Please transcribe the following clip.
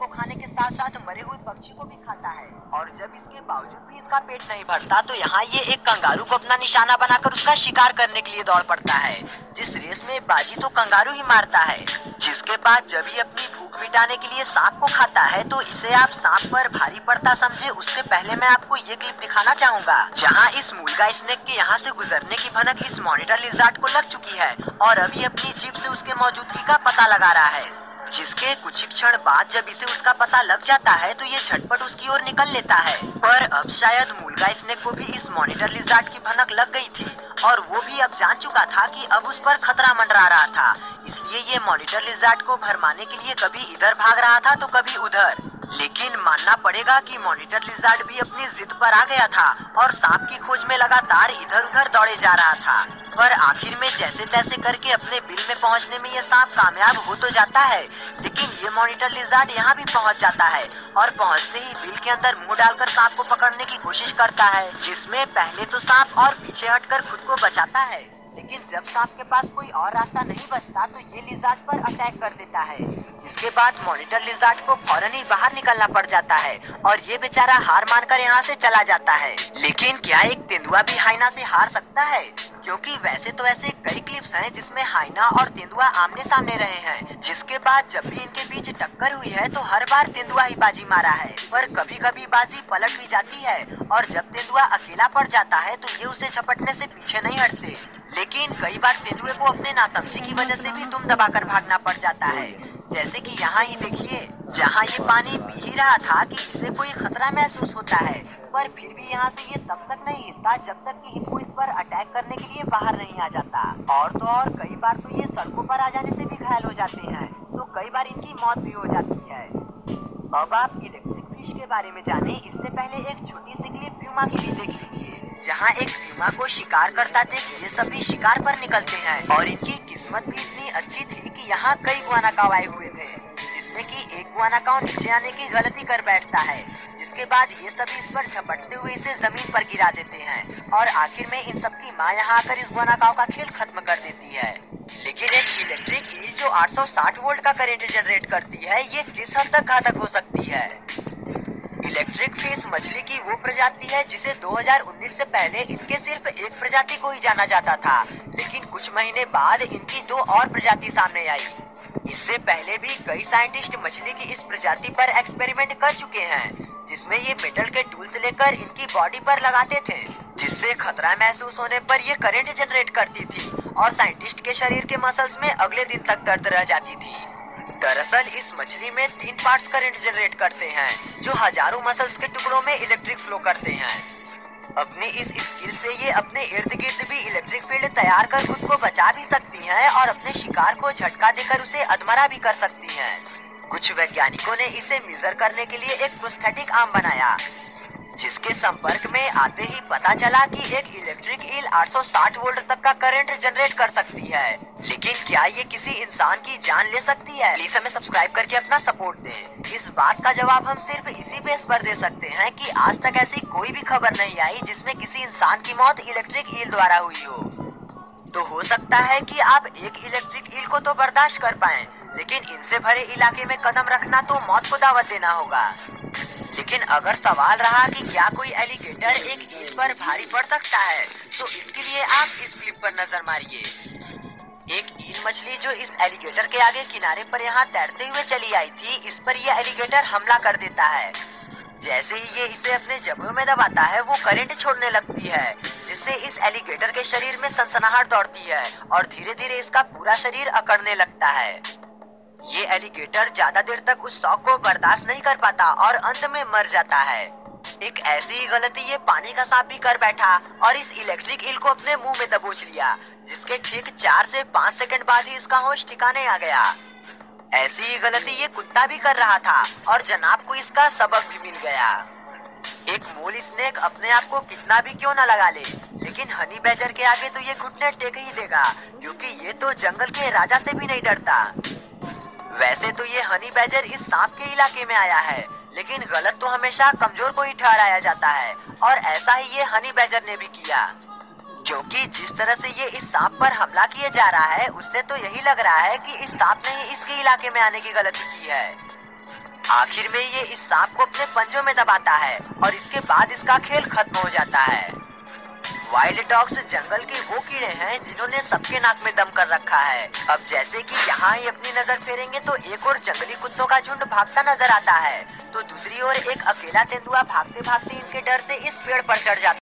को खाने के साथ साथ मरे हुए पक्षी को भी खाता है। और जब इसके बावजूद भी इसका पेट नहीं भरता तो यहाँ ये एक कंगारू को अपना निशाना बनाकर उसका शिकार करने के लिए दौड़ पड़ता है। जिस रेस में बाजी तो कंगारू ही मारता है। जिसके बाद जब ये अपनी भूख मिटाने के लिए सांप को खाता है तो इसे आप सांप पर भारी पड़ता समझे उससे पहले मैं आपको ये क्लिप दिखाना चाहूँगा जहाँ इस मूलगा स्नेक के यहाँ से गुजरने की भनक इस मॉनिटर लिज़ार्ड को लग चुकी है और अभी अपनी जीभ से उसके मौजूदगी का पता लगा रहा है। जिसके कुछ ही क्षण बाद जब इसे उसका पता लग जाता है तो ये झटपट उसकी ओर निकल लेता है। पर अब शायद मूलगा स्नेक को भी इस मॉनिटर लिज़ार्ड की भनक लग गई थी और वो भी अब जान चुका था कि अब उस पर खतरा मंडरा रहा था। इसलिए ये मॉनिटर लिज़ार्ड को भरमाने के लिए कभी इधर भाग रहा था तो कभी उधर। लेकिन मानना पड़ेगा कि मॉनिटर लिज़ार्ड भी अपनी जिद पर आ गया था और सांप की खोज में लगातार इधर उधर दौड़े जा रहा था। पर आखिर में जैसे तैसे करके अपने बिल में पहुंचने में ये सांप कामयाब हो तो जाता है, लेकिन ये मॉनिटर लिज़ार्ड यहाँ भी पहुंच जाता है और पहुंचते ही बिल के अंदर मुंह डालकर सांप को पकड़ने की कोशिश करता है, जिसमें पहले तो सांप और पीछे हटकर खुद को बचाता है। लेकिन जब सांप के पास कोई और रास्ता नहीं बचता तो ये लिज़ार्ड पर अटैक कर देता है, जिसके बाद मॉनिटर लिज़ार्ड को फौरन ही बाहर निकलना पड़ जाता है और ये बेचारा हार मानकर यहाँ से चला जाता है। लेकिन क्या एक तेंदुआ भी हाइना से हार सकता है? क्योंकि वैसे तो ऐसे कई क्लिप्स हैं जिसमें हाइना और तेंदुआ आमने सामने रहे हैं, जिसके बाद जब भी इनके बीच टक्कर हुई है तो हर बार तेंदुआ ही बाजी मारा है। पर कभी कभी बाजी पलट भी जाती है और जब तेंदुआ अकेला पड़ जाता है तो ये उसे झपटने से पीछे नहीं हटते। लेकिन कई बार तेंदुए को अपने नासमझी की वजह से भी दुम दबाकर भागना पड़ जाता है। जैसे कि यहाँ ही देखिए, जहाँ ये पानी पी ही रहा था कि इसे कोई खतरा महसूस होता है, पर फिर भी यहाँ से ये तब तक नहीं हिलता जब तक कि हिप्पो इस पर अटैक करने के लिए बाहर नहीं आ जाता। और तो और कई बार तो ये सड़कों पर आ जाने से भी घायल हो जाते हैं, तो कई बार इनकी मौत भी हो जाती है। अब आप इलेक्ट्रिक फिश के बारे में जाने इससे पहले एक छोटी सी क्लिप प्यूमा की भी देख लीजिए, जहाँ एक प्यूमा को शिकार करता थे कि ये सभी शिकार पर निकलते हैं और इनकी किस्मत भी इतनी अच्छी थी कि यहाँ कई गुआनाकाव आए हुए थे, जिसमें कि एक गुआनाकाव नीचे आने की गलती कर बैठता है, जिसके बाद ये सभी इस पर झपटते हुए इसे जमीन पर गिरा देते हैं और आखिर में इन सब की माँ यहाँ आकर इस गुआनाकाव का खेल खत्म कर देती है। लेकिन एक इलेक्ट्रिक ईल जो 860 वोल्ट का करंट जनरेट करती है, ये किस हद तक घातक हो सकती है? इलेक्ट्रिक फिश मछली की वो प्रजाति है जिसे 2019 से पहले इनके सिर्फ एक प्रजाति को ही जाना जाता था, लेकिन कुछ महीने बाद इनकी 2 और प्रजाति सामने आई। इससे पहले भी कई साइंटिस्ट मछली की इस प्रजाति पर एक्सपेरिमेंट कर चुके हैं, जिसमें ये मेटल के टूल्स लेकर इनकी बॉडी पर लगाते थे, जिससे खतरा महसूस होने पर ये करंट जनरेट करती थी और साइंटिस्ट के शरीर के मसल्स में अगले दिन तक दर्द रह जाती थी। दरअसल इस मछली में 3 पार्ट्स करंट जनरेट करते हैं जो हजारों मसल्स के टुकड़ों में इलेक्ट्रिक फ्लो करते हैं। अपनी इस स्किल से ये अपने इर्द गिर्द भी इलेक्ट्रिक फील्ड तैयार कर खुद को बचा भी सकती हैं और अपने शिकार को झटका देकर उसे अधमरा भी कर सकती हैं। कुछ वैज्ञानिकों ने इसे मेजर करने के लिए एक प्रोस्थेटिक आर्म बनाया, जिसके संपर्क में आते ही पता चला कि एक इलेक्ट्रिक ईल 860 वोल्ट तक का करंट जनरेट कर सकती है। लेकिन क्या ये किसी इंसान की जान ले सकती है? प्लीज हमें सब्सक्राइब करके अपना सपोर्ट दें। इस बात का जवाब हम सिर्फ इसी बेस पर दे सकते हैं कि आज तक ऐसी कोई भी खबर नहीं आई जिसमें किसी इंसान की मौत इलेक्ट्रिक ईल द्वारा हुई हो। तो हो सकता है कि आप एक इलेक्ट्रिक ईल को तो बर्दाश्त कर पाएं, लेकिन इनसे भरे इलाके में कदम रखना तो मौत को दावत देना होगा। लेकिन अगर सवाल रहा कि क्या कोई एलिगेटर एक ईल पर भारी पड़ सकता है, तो इसके लिए आप इस क्लिप पर नजर मारिए। एक ईल मछली जो इस एलिगेटर के आगे किनारे पर यहाँ तैरते हुए चली आई थी, इस पर यह एलिगेटर हमला कर देता है। जैसे ही ये इसे अपने जबड़ों में दबाता है, वो करंट छोड़ने लगती है, जिससे इस एलिगेटर के शरीर में सनसनाहट दौड़ती है और धीरे धीरे इसका पूरा शरीर अकड़ने लगता है। ये एलिगेटर ज्यादा देर तक उस शॉक को बर्दाश्त नहीं कर पाता और अंत में मर जाता है। एक ऐसी ही गलती ये पानी का सांप भी कर बैठा और इस इलेक्ट्रिक ईल को अपने मुंह में दबोच लिया, जिसके ठीक 4 से 5 सेकंड बाद ही इसका होश ठिकाने आ गया। ऐसी ही गलती ये कुत्ता भी कर रहा था और जनाब को इसका सबक भी मिल गया। एक मूल स्नेक अपने आप को कितना भी क्यों न लगा ले, लेकिन हनी बैजर के आगे तो ये घुटने टेक ही देगा, क्योंकि ये तो जंगल के राजा से भी नहीं डरता। वैसे तो ये हनी बैजर इस सांप के इलाके में आया है, लेकिन गलत तो हमेशा कमजोर को ही ठहराया जाता है और ऐसा ही ये हनी बैजर ने भी किया, क्योंकि जिस तरह से ये इस सांप पर हमला किए जा रहा है, उससे तो यही लग रहा है कि इस सांप ने ही इसके इलाके में आने की गलती की है। आखिर में ये इस सांप को अपने पंजों में दबाता है और इसके बाद इसका खेल खत्म हो जाता है। वाइल्ड डॉग्स जंगल के वो कीड़े हैं जिन्होंने सबके नाक में दम कर रखा है। अब जैसे कि यहाँ ही अपनी नजर फेरेंगे तो एक और जंगली कुत्तों का झुंड भागता नजर आता है, तो दूसरी ओर एक अकेला तेंदुआ भागते भागते इनके डर से इस पेड़ पर चढ़ जाता है।